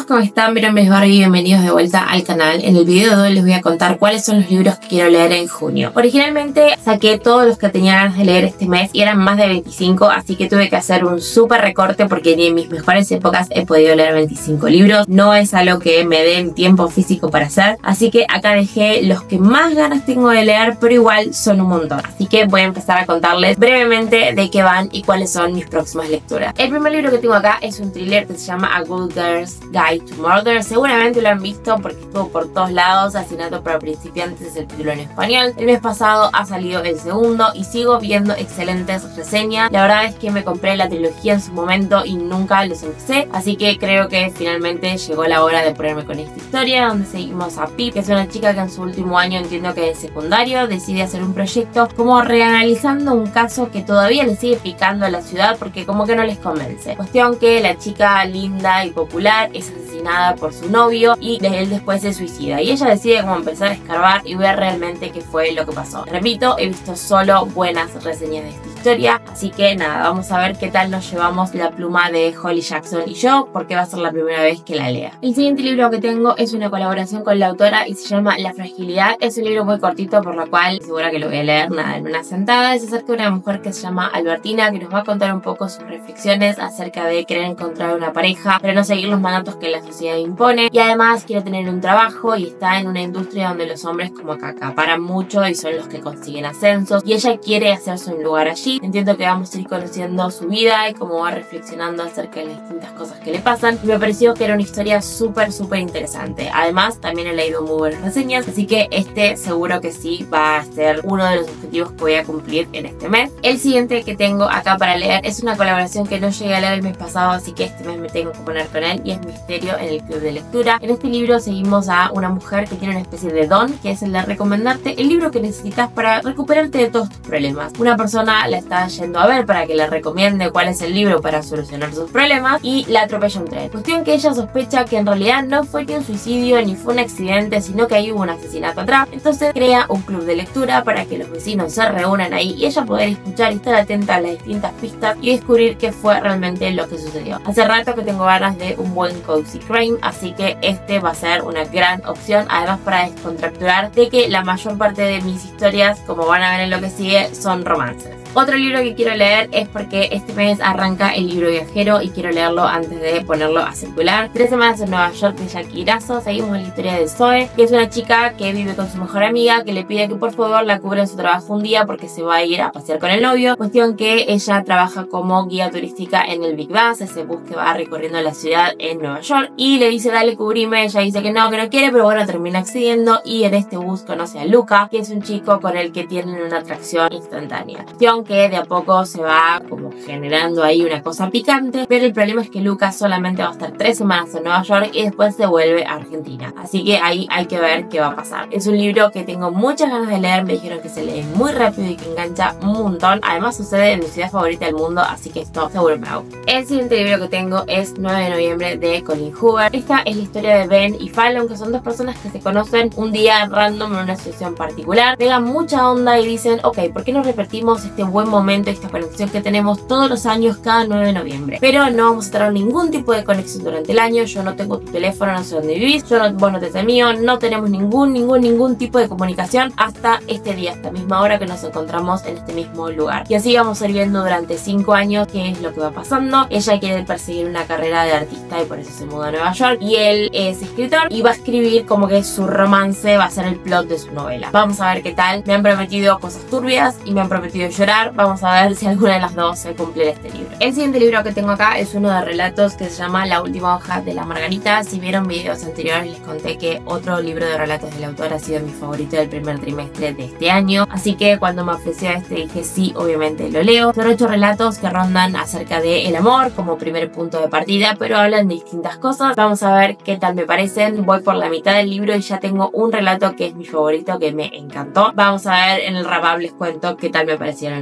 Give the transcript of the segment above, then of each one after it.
¿cómo están? Mi nombre es Barbie y bienvenidos de vuelta al canal. En el video de hoy les voy a contar cuáles son los libros que quiero leer en junio. Originalmente saqué todos los que tenía ganas de leer este mes y eran más de 25, así que tuve que hacer un súper recorte porque ni en mis mejores épocas he podido leer 25 libros. No es algo que me dé el tiempo físico para hacer, así que acá dejé los que más ganas tengo de leer, pero igual son un montón. Así que voy a empezar a contarles brevemente de qué van y cuáles son mis próximas lecturas. El primer libro que tengo acá es un thriller que se llama A Good Girl's Guide to Murder. Seguramente lo han visto porque estuvo por todos lados. Asesinato para principiantes es el título en español. El mes pasado ha salido el segundo y sigo viendo excelentes reseñas. La verdad es que me compré la trilogía en su momento y nunca los empecé, así que creo que finalmente llegó la hora de ponerme con esta historia, donde seguimos a Pip, que es una chica que en su último año, entiendo que de secundario, decide hacer un proyecto como reanalizando un caso que todavía le sigue picando a la ciudad porque como que no les convence. Cuestión que la chica linda y popular es asesinada por su novio y él después se suicida, y ella decide como empezar a escarbar y ver realmente qué fue lo que pasó. Repito, he visto solo buenas reseñas de esta historia, así que nada, vamos a ver qué tal nos llevamos la pluma de Holly Jackson y yo, porque va a ser la primera vez que la lea. El siguiente libro que tengo es una colaboración con la autora y se llama La Fragilidad. Es un libro muy cortito, por lo cual segura que lo voy a leer nada en una sentada. Es acerca de una mujer que se llama Albertina, que nos va a contar un poco sus reflexiones acerca de querer encontrar una pareja, pero no seguir los mandatos que la sociedad impone, y además quiere tener un trabajo y está en una industria donde los hombres como que acaparan mucho y son los que consiguen ascensos, y ella quiere hacerse un lugar allí. Entiendo que vamos a ir conociendo su vida y cómo va reflexionando acerca de las distintas cosas que le pasan, y me pareció que era una historia súper interesante. Además también he leído muy buenas reseñas, así que este seguro que sí va a ser uno de los objetivos que voy a cumplir en este mes. El siguiente que tengo acá para leer es una colaboración que no llegué a leer el mes pasado, así que este mes me tengo que poner con él, y es Misterio en el Club de Lectura. En este libro seguimos a una mujer que tiene una especie de don, que es el de recomendarte el libro que necesitas para recuperarte de todos tus problemas. Una persona la está yendo a ver para que le recomiende cuál es el libro para solucionar sus problemas y la atropella un tren. Cuestión que ella sospecha que en realidad no fue ni un suicidio ni fue un accidente, sino que ahí hubo un asesinato atrás. Entonces crea un club de lectura para que los vecinos se reúnan ahí y ella poder escuchar y estar atenta a las distintas pistas y descubrir qué fue realmente lo que sucedió. Hace rato que tengo ganas de un buen cozy crime, así que este va a ser una gran opción, además para descontracturar de que la mayor parte de mis historias, como van a ver en lo que sigue, son romances. Otro libro que quiero leer es porque este mes arranca El Libro Viajero y quiero leerlo antes de ponerlo a circular. 3 semanas en Nueva York de Jackie Grasso. Seguimos la historia de Zoe, que es una chica que vive con su mejor amiga, que le pide que por favor la cubra en su trabajo un día porque se va a ir a pasear con el novio. Cuestión que ella trabaja como guía turística en el Big Bus, ese bus que va recorriendo la ciudad en Nueva York, y le dice dale, cubrime. Ella dice que no quiere, pero bueno, termina accediendo, y en este bus conoce a Luca, que es un chico con el que tienen una atracción instantánea. Cuestión que de a poco se va como generando ahí una cosa picante, pero el problema es que Lucas solamente va a estar 3 semanas en Nueva York y después se vuelve a Argentina, así que ahí hay que ver qué va a pasar. Es un libro que tengo muchas ganas de leer, me dijeron que se lee muy rápido y que engancha un montón. Además sucede en mi ciudad favorita del mundo, así que esto seguro me hago. El siguiente libro que tengo es 9 de noviembre de Colin Hoover. Esta es la historia de Ben y Fallon, que son dos personas que se conocen un día random en una situación particular, pegan mucha onda y dicen ok, ¿por qué no repetimos este buen momento, esta conexión que tenemos todos los años cada 9 de noviembre? Pero no vamos a tener ningún tipo de conexión durante el año. Yo no tengo tu teléfono, no sé dónde vivís, vos no tenés el mío, no tenemos ningún tipo de comunicación hasta este día, esta misma hora que nos encontramos en este mismo lugar. Y así vamos a ir viendo durante 5 años qué es lo que va pasando. Ella quiere perseguir una carrera de artista y por eso se muda a Nueva York, y él es escritor y va a escribir como que su romance va a ser el plot de su novela. Vamos a ver qué tal. Me han prometido cosas turbias y me han prometido llorar. Vamos a ver si alguna de las dos se cumple en este libro. El siguiente libro que tengo acá es uno de relatos que se llama La última hoja de la Margarita. Si vieron videos anteriores les conté que otro libro de relatos del autor ha sido mi favorito del primer trimestre de este año, así que cuando me ofreció este dije sí, obviamente lo leo. Son 8 relatos que rondan acerca del amor como primer punto de partida, pero hablan de distintas cosas. Vamos a ver qué tal me parecen. Voy por la mitad del libro y ya tengo un relato que es mi favorito, que me encantó. Vamos a ver en el wrap up, les cuento qué tal me parecieron los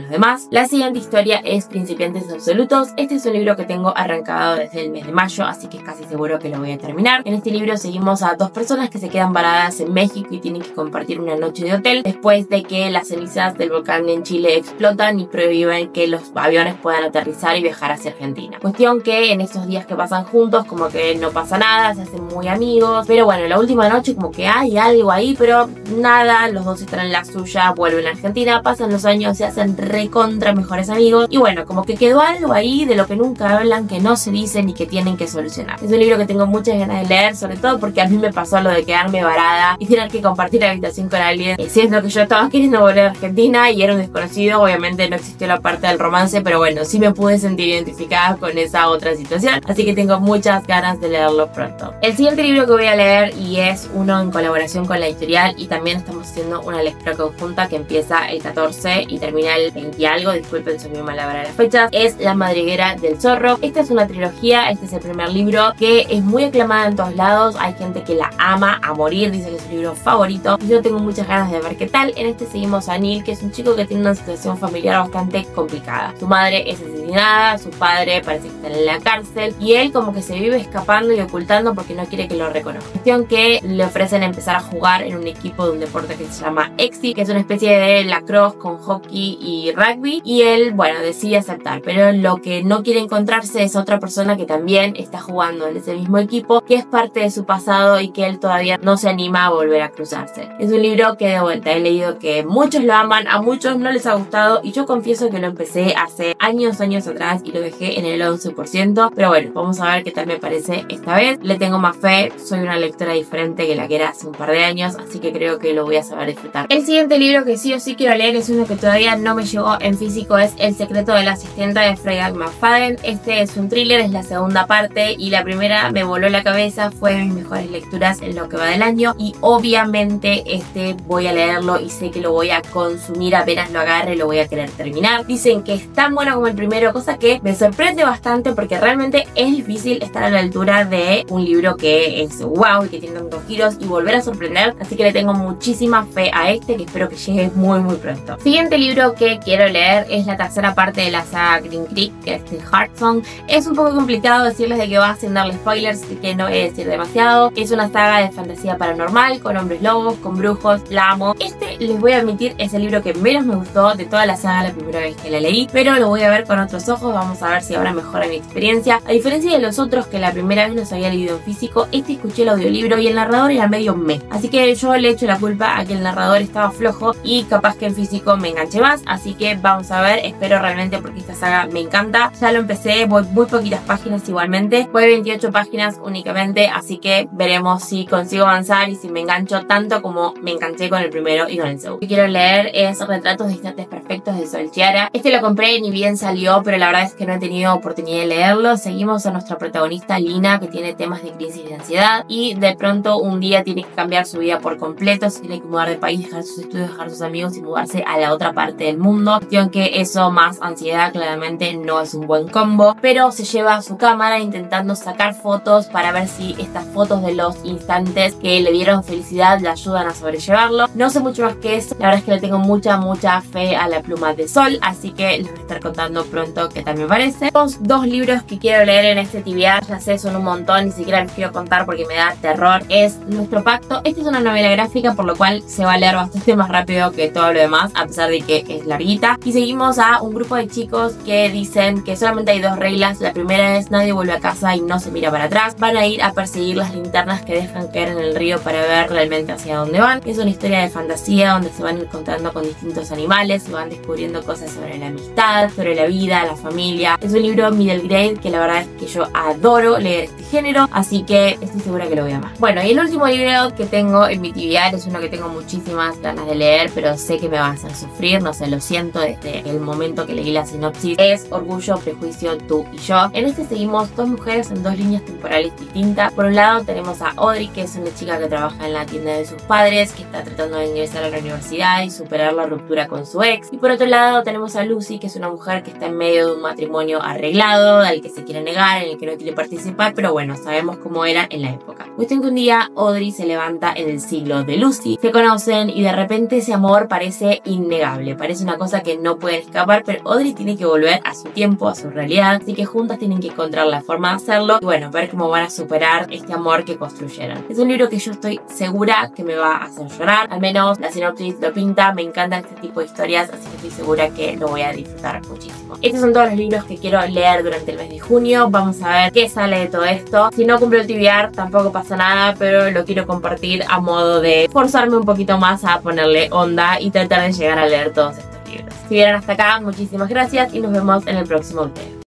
los demás. La siguiente historia es Principiantes Absolutos. Este es un libro que tengo arrancado desde el mes de mayo, así que es casi seguro que lo voy a terminar. En este libro seguimos a dos personas que se quedan varadas en México y tienen que compartir una noche de hotel después de que las cenizas del volcán en Chile explotan y prohíben que los aviones puedan aterrizar y viajar hacia Argentina. Cuestión que en estos días que pasan juntos como que no pasa nada, se hacen muy amigos, pero bueno, la última noche como que hay algo ahí, pero nada, los dos están en la suya, vuelven a Argentina, pasan los años, se hacen recontra mejores amigos y bueno, como que quedó algo ahí de lo que nunca hablan, que no se dicen y que tienen que solucionar. Es un libro que tengo muchas ganas de leer, sobre todo porque a mí me pasó lo de quedarme varada y tener que compartir habitación con alguien, siendo que yo estaba queriendo volver a Argentina y era un desconocido. Obviamente no existió la parte del romance, pero bueno, sí me pude sentir identificada con esa otra situación, así que tengo muchas ganas de leerlo pronto. El siguiente libro que voy a leer, y es uno en colaboración con la editorial, y también estamos haciendo una lectura conjunta que empieza el 14 y termina el 20 y algo, disculpen, soy muy mala para las fechas, es La Madriguera del Zorro. Esta es una trilogía, este es el primer libro que es muy aclamada en todos lados, hay gente que la ama a morir, dice que es su libro favorito y yo tengo muchas ganas de ver qué tal. En este seguimos a Neil, que es un chico que tiene una situación familiar bastante complicada. Su madre es asesinada, su padre parece que está en la cárcel y él como que se vive escapando y ocultando porque no quiere que lo reconozca. Cuestión que le ofrecen empezar a jugar en un equipo de un deporte que se llama Exi, que es una especie de lacrosse con hockey y rugby, y él, bueno, decide aceptar, pero lo que no quiere encontrarse es otra persona que también está jugando en ese mismo equipo, que es parte de su pasado y que él todavía no se anima a volver a cruzarse. Es un libro que de vuelta he leído que muchos lo aman, a muchos no les ha gustado y yo confieso que lo empecé hace años atrás y lo dejé en el 11%, pero bueno, vamos a ver qué tal me parece esta vez. Le tengo más fe, soy una lectora diferente que la que era hace un par de años, así que creo que lo voy a saber disfrutar. El siguiente libro que sí o sí quiero leer es uno que todavía no me llegó en físico, es El secreto de la asistenta de Freya McFadden. Este es un thriller, es la segunda parte y la primera me voló la cabeza, fue de mis mejores lecturas en lo que va del año y obviamente este voy a leerlo y sé que lo voy a consumir apenas lo agarre, lo voy a querer terminar. Dicen que es tan bueno como el primero, cosa que me sorprende bastante porque realmente es difícil estar a la altura de un libro que es wow y que tiene tantos giros y volver a sorprender, así que le tengo muchísima fe a este que espero que llegue muy pronto. Siguiente libro que quiero leer es la tercera parte de la saga Green Creek, que es The Heartsong. Es un poco complicado decirles de qué va sin darle spoilers, así que no voy a decir demasiado. Es una saga de fantasía paranormal con hombres lobos, con brujos, la amo. Este, les voy a admitir, es el libro que menos me gustó de toda la saga la primera vez que la leí, pero lo voy a ver con otros ojos, vamos a ver si ahora mejora mi experiencia. A diferencia de los otros que la primera vez los había leído en físico, este escuché el audiolibro y el narrador era medio meh, así que yo le echo la culpa a que el narrador estaba flojo y capaz que en físico me enganché más, así que vamos a ver, espero realmente porque esta saga me encanta. Ya lo empecé, voy muy poquitas páginas igualmente, voy 28 páginas únicamente, así que veremos si consigo avanzar y si me engancho tanto como me enganché con el primero y con el segundo. Lo que quiero leer es Retratos de Instantes Perfectos de Sol Chiara. Este lo compré ni bien salió, pero la verdad es que no he tenido oportunidad de leerlo. Seguimos a nuestra protagonista Lina, que tiene temas de crisis de ansiedad y de pronto un día tiene que cambiar su vida por completo, se tiene que mudar de país, dejar sus estudios, dejar sus amigos y mudarse a la otra parte del mundo. Cuestión que eso más ansiedad claramente no es un buen combo, pero se lleva a su cámara intentando sacar fotos para ver si estas fotos de los instantes que le dieron felicidad le ayudan a sobrellevarlo. No sé mucho más que eso, la verdad es que le tengo mucha fe a la pluma de Sol, así que les voy a estar contando pronto qué tal me parece. Los dos libros que quiero leer en este TBR, ya sé, son un montón, ni siquiera les quiero contar porque me da terror. Es Nuestro Pacto. Esta es una novela gráfica, por lo cual se va a leer bastante más rápido que todo lo demás, a pesar de que es larguita. Y seguimos a un grupo de chicos que dicen que solamente hay dos reglas. La primera es: nadie vuelve a casa y no se mira para atrás. Van a ir a perseguir las linternas que dejan caer en el río para ver realmente hacia dónde van. Es una historia de fantasía donde se van encontrando con distintos animales, se van descubriendo cosas sobre la amistad, sobre la vida, la familia. Es un libro middle grade que la verdad es que yo adoro leer este género, así que estoy segura que lo voy a amar. Bueno, y el último libro que tengo en mi TBR es uno que tengo muchísimas ganas de leer, pero sé que me va a hacer sufrir, no sé, lo siento desde el momento que leí la sinopsis. Es Orgullo, Prejuicio, Tú y Yo. En este seguimos dos mujeres en dos líneas temporales distintas. Por un lado tenemos a Audrey, que es una chica que trabaja en la tienda de sus padres, que está tratando de ingresar a la la universidad y superar la ruptura con su ex. Y por otro lado tenemos a Lucy, que es una mujer que está en medio de un matrimonio arreglado, al que se quiere negar, en el que no quiere participar, pero bueno, sabemos cómo era en la época. Cuestión que un día Audrey se levanta en el siglo de Lucy. Se conocen y de repente ese amor parece innegable, parece una cosa que no pueden escapar, pero Audrey tiene que volver a su tiempo, a su realidad, así que juntas tienen que encontrar la forma de hacerlo y bueno, ver cómo van a superar este amor que construyeron. Es un libro que yo estoy segura que me va a hacer llorar, al menos la sinopsis lo pinta, me encantan este tipo de historias, así que estoy segura que lo voy a disfrutar muchísimo. Estos son todos los libros que quiero leer durante el mes de junio, vamos a ver qué sale de todo esto. Si no cumplo el TBR tampoco pasa nada, pero lo quiero compartir a modo de forzarme un poquito más a ponerle onda y tratar de llegar a leer todos estos libros. Si vieron hasta acá, muchísimas gracias y nos vemos en el próximo video.